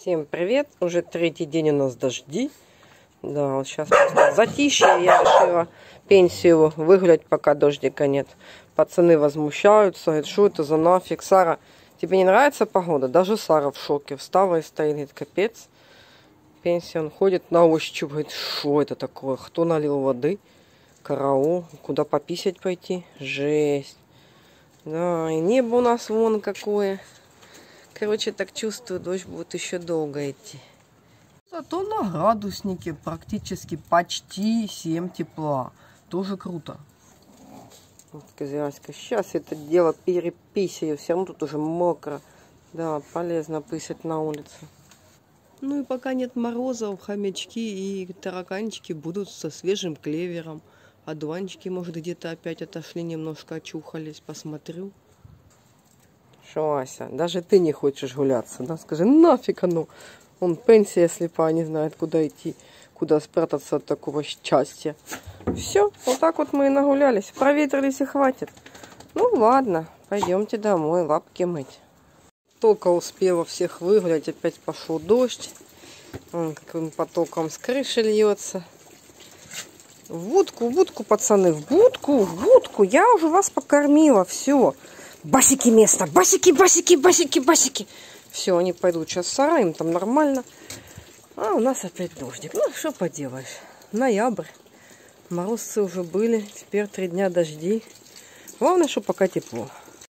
Всем привет! Уже третий день у нас дожди. Да, вот сейчас просто затишье. Я решила пенсию выгулять, пока дождика нет. Пацаны возмущаются. Говорят, что это за нафиг? Сара, тебе не нравится погода? Даже Сара в шоке. Встала и стоит. Говорит, капец. Пенсия, он ходит на ощупь. Говорит, что это такое? Кто налил воды? Караул. Куда пописать пойти? Жесть. Да, и небо у нас вон какое. Короче, так чувствую, дождь будет еще долго идти. Зато на градуснике практически почти 7 тепла. Тоже круто. Вот, козяська. Сейчас это дело переписаю. Все равно тут уже мокро. Да, полезно писать на улице. Ну и пока нет морозов, хомячки и тараканчики будут со свежим клевером. Одуванчики, может, где-то опять отошли, немножко очухались. Посмотрю. Шо, Ася, даже ты не хочешь гуляться, да? Скажи, нафиг оно. Он пенсия слепая, не знает, куда идти, куда спрятаться от такого счастья. Все, вот так вот мы и нагулялись. Проветрились и хватит. Ну ладно, пойдемте домой, лапки мыть. Только успела всех выгулять, опять пошел дождь. Он каким потоком с крыши льется. В будку, пацаны, в будку. Я уже вас покормила, все. Басики место, басики. Все, они пойдут сейчас в сарай, им там нормально. А у нас опять дождик. Ну, что поделаешь. Ноябрь. Морозцы уже были. Теперь 3 дня дожди. Главное, что пока тепло.